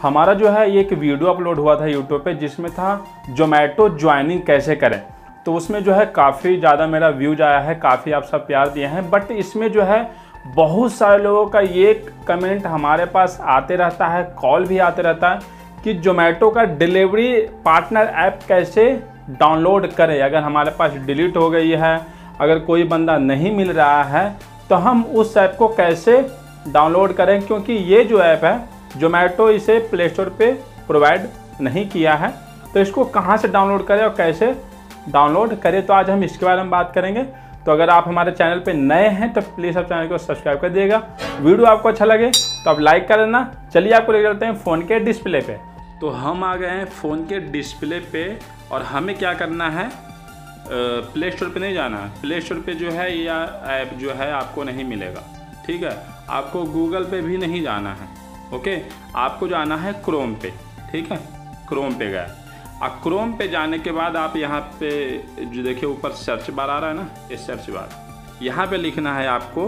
हमारा जो है ये एक वीडियो अपलोड हुआ था यूट्यूब पे, जिसमें था जोमेटो ज्वाइनिंग कैसे करें। तो उसमें जो है काफ़ी ज़्यादा मेरा व्यूज आया है, काफ़ी आप सब प्यार दिए हैं। बट इसमें जो है बहुत सारे लोगों का ये कमेंट हमारे पास आते रहता है, कॉल भी आते रहता है कि जोमेटो का डिलीवरी पार्टनर ऐप कैसे डाउनलोड करें। अगर हमारे पास डिलीट हो गई है, अगर कोई बंदा नहीं मिल रहा है, तो हम उस ऐप को कैसे डाउनलोड करें, क्योंकि ये जो ऐप है जोमेटो इसे प्ले स्टोर पे प्रोवाइड नहीं किया है। तो इसको कहाँ से डाउनलोड करें और कैसे डाउनलोड करें, तो आज हम इसके बारे में बात करेंगे। तो अगर आप हमारे चैनल पे नए हैं तो प्लीज़ आप चैनल को सब्सक्राइब कर दिएगा। वीडियो आपको अच्छा लगे तो आप लाइक कर देना। चलिए आपको ले चलते हैं फ़ोन के डिस्प्ले पे। तो हम आ गए हैं फ़ोन के डिस्प्ले पे और हमें क्या करना है, प्ले स्टोर पे नहीं जाना है। प्ले स्टोर पे जो है या ऐप जो है आपको नहीं मिलेगा, ठीक है। आपको गूगल पे भी नहीं जाना है, ओके। आपको जाना है क्रोम पे, ठीक है। क्रोम पे गए, अब क्रोम पे जाने के बाद आप यहाँ पे जो देखिए ऊपर सर्च बार आ रहा है ना, ये सर्च बार, यहाँ पे लिखना है आपको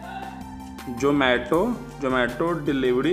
Zomato delivery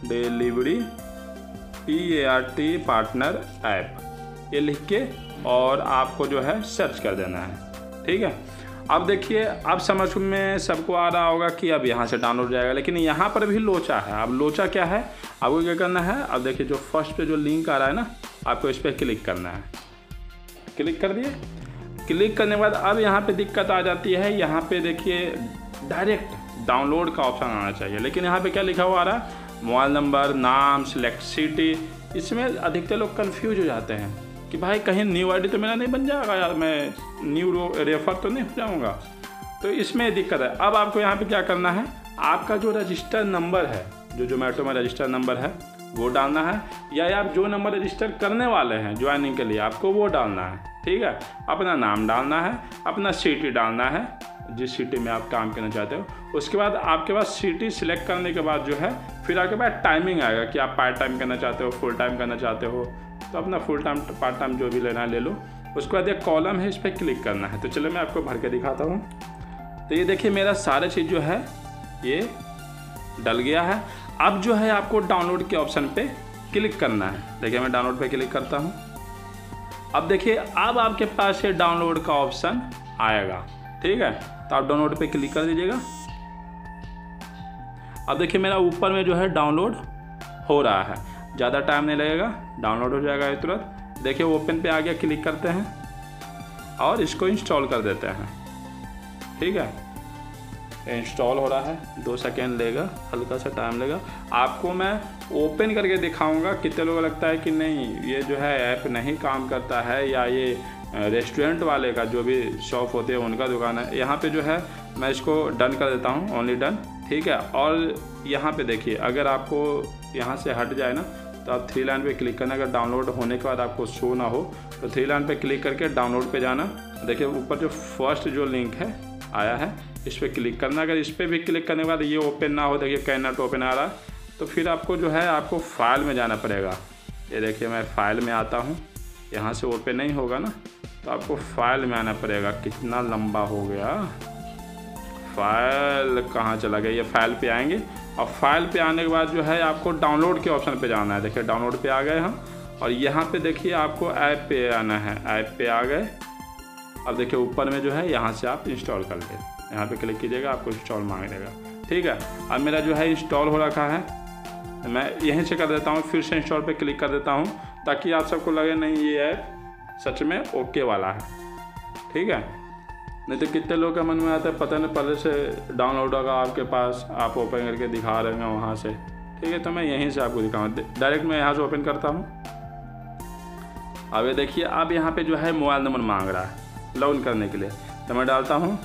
PART partner app, ये लिख के और आपको जो है सर्च कर देना है, ठीक है। अब देखिए, अब समझ में सबको आ रहा होगा कि अब यहाँ से डाउनलोड जाएगा, लेकिन यहाँ पर भी लोचा है। अब लोचा क्या है, आपको क्या करना है, अब देखिए जो फर्स्ट पे जो लिंक आ रहा है ना, आपको इस पर क्लिक करना है। क्लिक कर दिए। क्लिक करने के बाद अब यहाँ पे दिक्कत आ जाती है। यहाँ पे देखिए डायरेक्ट डाउनलोड का ऑप्शन आना चाहिए, लेकिन यहाँ पे क्या लिखा हुआ आ रहा है, मोबाइल नंबर, नाम, सिलेक्ट सिटी। इसमें अधिकतर लोग कन्फ्यूज हो जाते हैं कि भाई कहीं न्यू आईडी तो मेरा नहीं बन जाएगा यार, मैं न्यू रेफर तो नहीं हो जाऊँगा। तो इसमें दिक्कत है। अब आपको यहाँ पे क्या करना है, आपका जो रजिस्टर नंबर है, जो जोमेटो में रजिस्टर नंबर है वो डालना है, या आप जो नंबर रजिस्टर करने वाले हैं ज्वाइनिंग के लिए आपको वो डालना है, ठीक है। अपना नाम डालना है, अपना सिटी डालना है, जिस सिटी में आप काम करना चाहते हो। उसके बाद आपके पास सिटी सिलेक्ट करने के बाद जो है फिर आपके पास टाइमिंग आएगा कि आप पार्ट टाइम करना चाहते हो, फुल टाइम करना चाहते हो, तो अपना फुल टाइम पार्ट टाइम जो भी लेना है ले लो। उसके बाद एक कॉलम है, इस पर क्लिक करना है। तो चलो मैं आपको भर के दिखाता हूँ। तो ये देखिए मेरा सारा चीज़ जो है ये डल गया है। अब जो है आपको डाउनलोड के ऑप्शन पे क्लिक करना है। देखिए मैं डाउनलोड पे क्लिक करता हूँ। अब देखिए अब आपके पास ये डाउनलोड का ऑप्शन आएगा, ठीक है। तो आप डाउनलोड पे क्लिक कर दीजिएगा। अब देखिए मेरा ऊपर में जो है डाउनलोड हो रहा है, ज़्यादा टाइम नहीं लगेगा, डाउनलोड हो जाएगा ये तुरंत। देखिए ओपन पे आ गया, क्लिक करते हैं और इसको इंस्टॉल कर देते हैं, ठीक है। इंस्टॉल हो रहा है, 2 सेकेंड लेगा, हल्का सा टाइम लेगा। आपको मैं ओपन करके दिखाऊंगा। कितने लोगों को लगता है कि नहीं ये जो है ऐप नहीं काम करता है, या ये रेस्टोरेंट वाले का जो भी शॉप होते हैं उनका दुकान है। यहाँ पे जो है मैं इसको डन कर देता हूँ, ओनली डन, ठीक है। और यहाँ पे देखिए अगर आपको यहाँ से हट जाए ना, तो आप 3 लाइन पे क्लिक करना। अगर डाउनलोड होने के बाद आपको शो ना हो तो 3 लाइन पे क्लिक करके डाउनलोड पे जाना। देखिए ऊपर जो फर्स्ट जो लिंक है आया है, इस पर क्लिक करना। अगर इस पर भी क्लिक करने के बाद ये ओपन ना हो, देखिए कैन नॉट ओपन आ रहा है, तो फिर आपको जो है आपको फाइल में जाना पड़ेगा। ये देखिए मैं फाइल में आता हूँ, यहाँ से ओपन नहीं होगा ना, तो आपको फाइल में आना पड़ेगा। कितना लंबा हो गया, फाइल कहाँ चला गया, ये फाइल पे आएंगे और फाइल पे आने के बाद जो है आपको डाउनलोड के ऑप्शन पे जाना है। देखिए डाउनलोड पे आ गए हम, और यहाँ पे देखिए आपको ऐप पे आना है। ऐप पे आ गए। अब देखिए ऊपर में जो है यहाँ से आप इंस्टॉल कर ले, यहाँ पे क्लिक कीजिएगा, आपको इंस्टॉल मांग देगा, ठीक है। अब मेरा जो है इंस्टॉल हो रखा है, मैं यहीं से कर देता हूँ, फिर से इंस्टॉल पे क्लिक कर देता हूँ, ताकि आप सबको लगे नहीं ये ऐप सच में ओके वाला है, ठीक है। नहीं तो कितने लोग का मन में आता है पता नहीं पहले से डाउनलोड होगा आपके पास, आप ओपन करके दिखा रहे हैं वहाँ से, ठीक है। तो मैं यहीं से आपको दिखाऊँ, डायरेक्ट मैं यहाँ से ओपन करता हूँ। अब ये देखिए अब यहाँ पे जो है मोबाइल नंबर मांग रहा है लॉगिन करने के लिए, तो मैं डालता हूँ।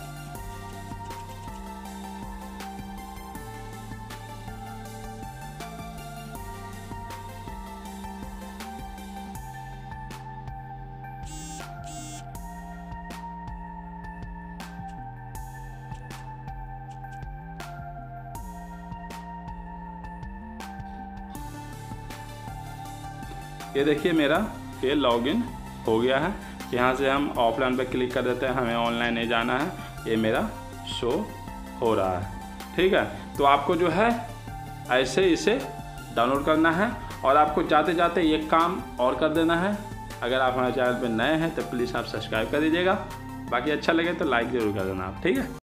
ये देखिए मेरा ये लॉगिन हो गया है। यहाँ से हम ऑफलाइन पर क्लिक कर देते हैं, हमें ऑनलाइन नहीं जाना है, ये मेरा शो हो रहा है, ठीक है। तो आपको जो है ऐसे इसे डाउनलोड करना है और आपको जाते जाते एक काम और कर देना है, अगर आप हमारे चैनल पर नए हैं तो प्लीज़ आप सब्सक्राइब कर दीजिएगा। बाकी अच्छा लगे तो लाइक ज़रूर कर देना आप, ठीक है।